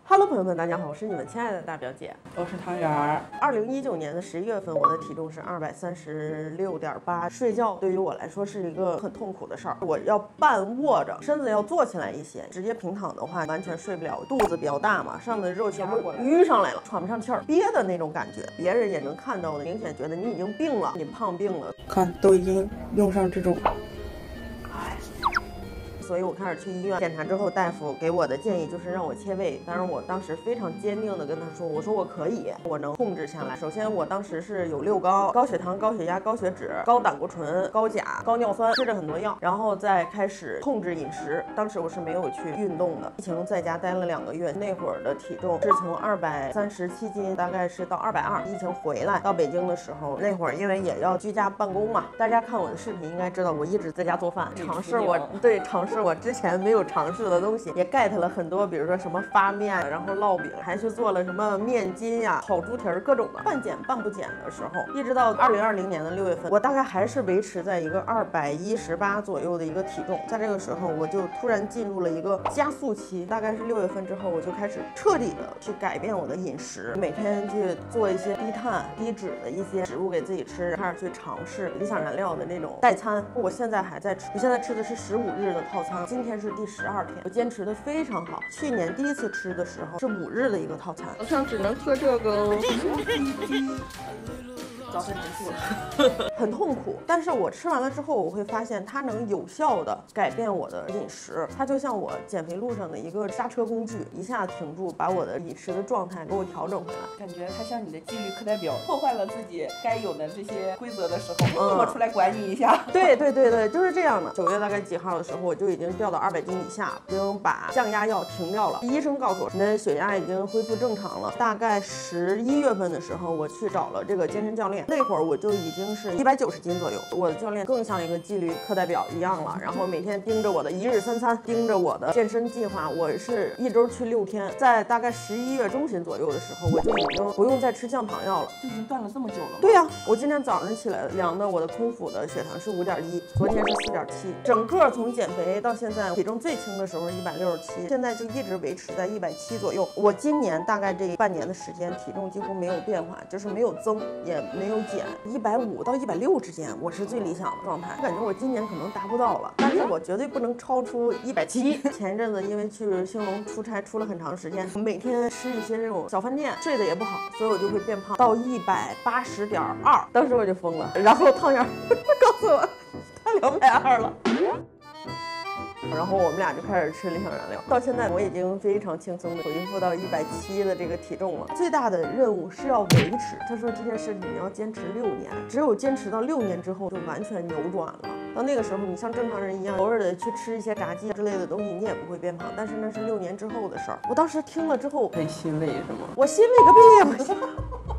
Hello， 朋友们，大家好，我是你们亲爱的大表姐， 我是汤圆儿。 2019年的11月份，我的体重是236.8，睡觉对于我来说是一个很痛苦的事儿，我要半卧着，身子要坐起来一些，直接平躺的话完全睡不了，肚子比较大嘛，上面的肉全部淤上来了，喘不上气儿，憋的那种感觉，别人也能看到的，明显觉得你已经病了，你胖病了， 看都已经用上这种。 所以我开始去医院检查之后，大夫给我的建议就是让我切胃。当然，我当时非常坚定的跟他说：“我说我可以，我能控制下来。”首先，我当时是有6高：高血糖、高血压、高血脂、高胆固醇、高钾、高尿酸，吃着很多药，然后再开始控制饮食。当时我是没有去运动的，疫情在家待了2个月，那会儿的体重是从237斤，大概是到220。疫情回来到北京的时候，那会儿因为也要居家办公嘛，大家看我的视频应该知道，我一直在家做饭，尝试我之前没有尝试的东西，也 get 了很多，比如说什么发面，然后烙饼，还去做了什么面筋呀、烤猪蹄儿，各种的。半减半不减的时候，一直到2020年的6月份，我大概还是维持在一个218左右的一个体重。在这个时候，我就突然进入了一个加速期，大概是6月份之后，我就开始彻底的去改变我的饮食，每天去做一些低碳低脂的一些食物给自己吃，开始去尝试理想燃料的那种代餐。我现在还在吃，我现在吃的是15日的套餐，今天是第12天，我坚持的非常好。去年第一次吃的时候是5日的一个套餐，好像只能喝这个哦。早饭结束了，很痛苦。但是我吃完了之后，我会发现它能有效的改变我的饮食，它就像我减肥路上的一个刹车工具，一下停住，把我的饮食的状态给我调整回来。 感觉它像你的纪律课代表，破坏了自己该有的这些规则的时候，我出来管你一下。 对，就是这样的。9月大概几号的时候，我就已经掉到200斤以下，已经把降压药停掉了。医生告诉我，你的血压已经恢复正常了。大概11月份的时候，我去找了这个健身教练。那会儿我就已经是190斤左右，我的教练更像一个纪律课代表一样了，然后每天盯着我的1日3餐，盯着我的健身计划。我是1周去6天，在大概11月中旬左右的时候，我就已经不用再吃降糖药了。 就已经断了这么久了吗？ 对呀，我今天早上起来量的我的空腹的血糖是5.1，昨天是4.7，整个从减肥到现在，体重最轻的时候是167，现在就一直维持在170左右。我今年大概这半年的时间，体重几乎没有变化，就是没有增也没有减，150到160之间，我是最理想的状态。我感觉我今年可能达不到了，但是我绝对不能超出170。前一阵子因为去兴隆出差出了很长时间，每天吃一些这种小饭店，睡得也不好，所以我就会变胖到180.2，当时我就疯了。然后汤圆告诉我他220了。然后我们俩就开始吃理想燃料，到现在我已经非常轻松的恢复到170的这个体重了。最大的任务是要维持，他说这件事你要坚持6年，只有坚持到6年之后就完全扭转了。到那个时候，你像正常人一样，偶尔的去吃一些炸鸡之类的东西，你也不会变胖。但是那是6年之后的事儿。我当时听了之后很欣慰是吗？ 我欣慰个屁呀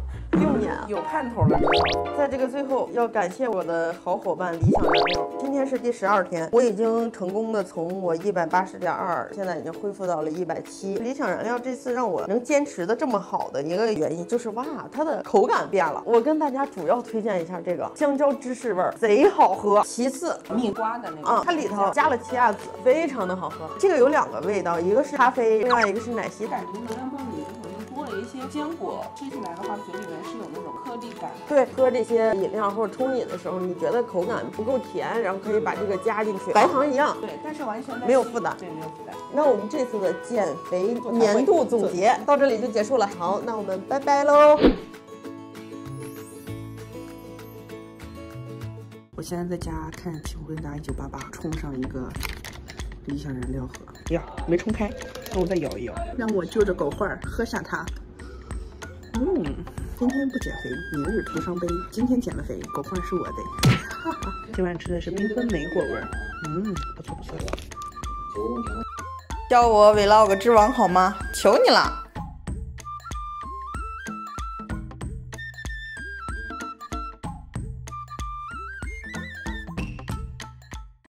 ！6年有盼头了。 在这个最后要感谢我的好伙伴理想燃料，今天是第12天，我已经成功的从我180.2，现在已经恢复到了170。理想燃料这次让我能坚持的这么好的一个原因就是哇，它的口感变了。我跟大家主要推荐一下这个香蕉芝士味儿，贼好喝。其次蜜瓜的那个它里头加了奇亚籽，非常的好喝。这个有2个味道，一个是咖啡，另外一个是奶昔。 感觉能量棒里头多了一些坚果，吃起来的话嘴里面是有那种颗粒感。 对，喝这些饮料或者冲饮的时候，你觉得口感不够甜，然后可以把这个加进去，白糖一样。 对，但是完全没有负担。 对，没有负担。 那我们这次的减肥年度总结到这里就结束了。好，那我们拜拜喽。 我现在在家看请回答1988，冲上一个理想燃料盒。呀，没冲开，那我再摇一摇，让我就着狗坏喝下它。今天不减肥，明日徒伤悲。今天减了肥，狗坏是我的。今晚吃的是缤纷莓果味儿，不错。 教我 vlog 之王好吗？求你了。